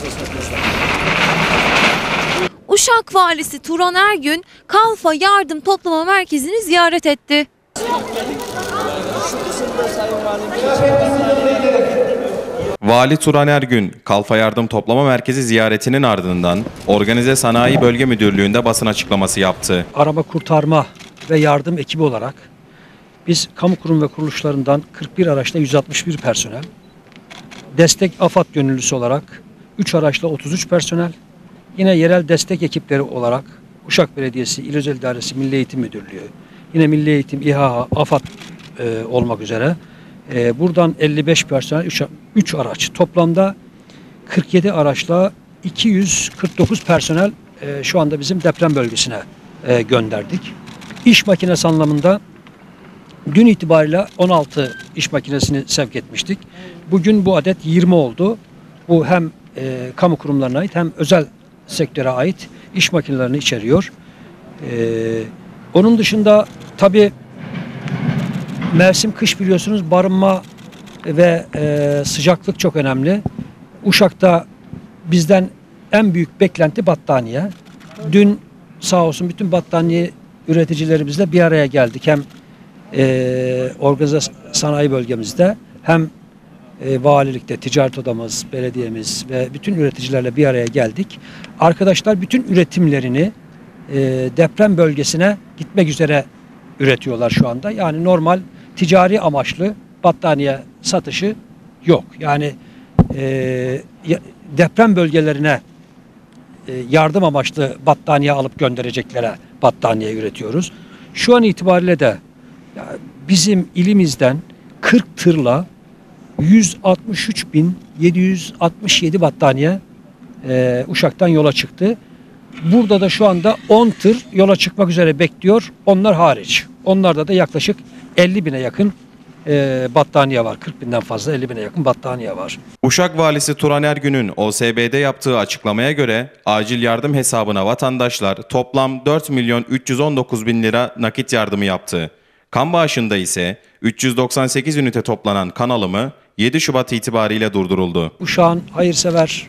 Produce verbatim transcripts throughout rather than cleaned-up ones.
Uşak Valisi Turan Ergün, Kalfa Yardım Toplama Merkezi'ni ziyaret etti. Vali Turan Ergün, Kalfa Yardım Toplama Merkezi ziyaretinin ardından Organize Sanayi Bölge Müdürlüğü'nde basın açıklaması yaptı. Arama kurtarma ve yardım ekibi olarak biz kamu kurum ve kuruluşlarından kırk bir araçla yüz altmış bir personel, destek AFAD gönüllüsü olarak üç araçla otuz üç personel, yine yerel destek ekipleri olarak Uşak Belediyesi İl Özel İdaresi Milli Eğitim Müdürlüğü, yine Milli Eğitim, İHA, AFAD e, olmak üzere e, buradan elli beş personel, üç araç, toplamda kırk yedi araçla iki yüz kırk dokuz personel e, şu anda bizim deprem bölgesine e, gönderdik. İş makinesi anlamında dün itibariyle on altı iş makinesini sevk etmiştik. Bugün bu adet yirmi oldu. Bu hem e, kamu kurumlarına ait hem özel sektöre ait iş makinelerini içeriyor. E, onun dışında tabii mevsim kış biliyorsunuz, barınma ve e, sıcaklık çok önemli. Uşak'ta bizden en büyük beklenti battaniye. Dün sağ olsun bütün battaniye üreticilerimizle bir araya geldik. Hem e, organize sanayi bölgemizde hem e, valilikte, ticaret odamız, belediyemiz ve bütün üreticilerle bir araya geldik. Arkadaşlar bütün üretimlerini e, deprem bölgesine gitmek üzere üretiyorlar şu anda. Yani normal ticari amaçlı battaniye satışı yok. Yani e, deprem bölgelerine e, yardım amaçlı battaniye alıp göndereceklere battaniye üretiyoruz. Şu an itibariyle de ya, bizim ilimizden kırk tırla yüz altmış üç bin yedi yüz altmış yedi battaniye e, Uşak'tan yola çıktı. Burada da şu anda on tır yola çıkmak üzere bekliyor. Onlar hariç. Onlarda da yaklaşık elli bine yakın e, battaniye var. kırk binden fazla, elli bine yakın battaniye var. Uşak Valisi Turan Ergün'ün O S B'de yaptığı açıklamaya göre acil yardım hesabına vatandaşlar toplam dört milyon üç yüz on dokuz bin lira nakit yardımı yaptı. Kan bağışında ise üç yüz doksan sekiz ünite toplanan kan alımı yedi Şubat itibariyle durduruldu. Uşak'ın hayırsever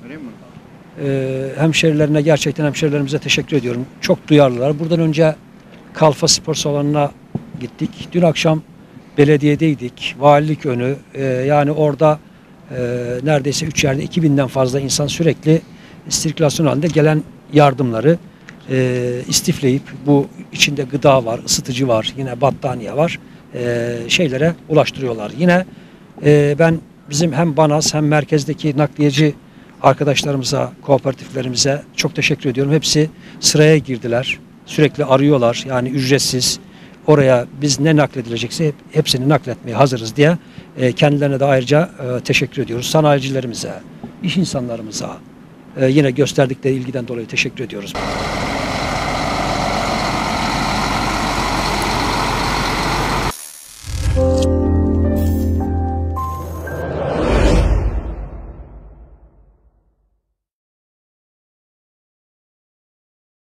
e, hemşerilerine, gerçekten hemşerilerimize teşekkür ediyorum. Çok duyarlılar. Buradan önce Kalfa Spor Salonu'na gittik. Dün akşam belediyedeydik. Valilik önü. E, yani orada e, neredeyse üç yerde iki binden fazla insan sürekli sirkülasyon halinde gelen yardımları e, istifleyip, bu içinde gıda var, ısıtıcı var, yine battaniye var, e, şeylere ulaştırıyorlar. Yine e, ben bizim hem BANAS hem merkezdeki nakliyeci arkadaşlarımıza, kooperatiflerimize çok teşekkür ediyorum. Hepsi sıraya girdiler. Sürekli arıyorlar. Yani ücretsiz. Oraya biz ne nakledilecekse hepsini nakletmeye hazırız diye e, kendilerine de ayrıca e, teşekkür ediyoruz. Sanayicilerimize, iş insanlarımıza e, yine gösterdikleri ilgiden dolayı teşekkür ediyoruz.